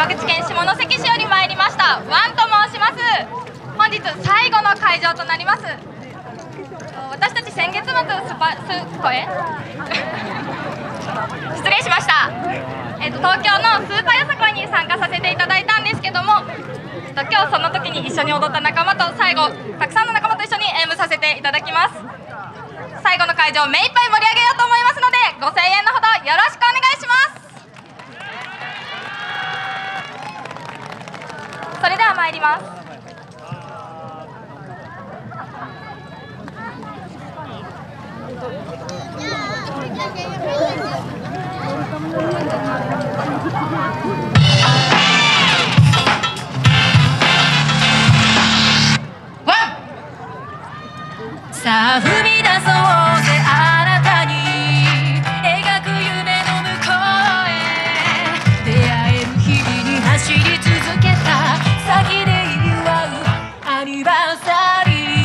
山口県下関市より参りましたワンと申します。本日最後の会場となります。私たち先月末失礼しました。東京のスーパーよさこいに参加させていただいたんですけども、今日その時に一緒に踊った仲間と最後たくさんの仲間と一緒に演舞させていただきます。最後の会場目いっぱい盛り上げようと思いますので、ご声援のほどよろしくお願いします。それでは参ります。 さあ踏み出そうぜあなたに描く夢の向こうへ、出会える日々に走り続けた先で祝うアニバーサリー。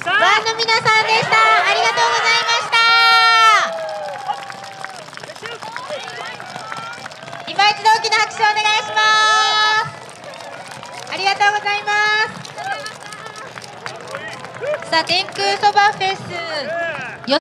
バンの皆さんでした。ありがとうございました。今一度大きな拍手をお願いします。ありがとうございます。さあ、天空そばフェス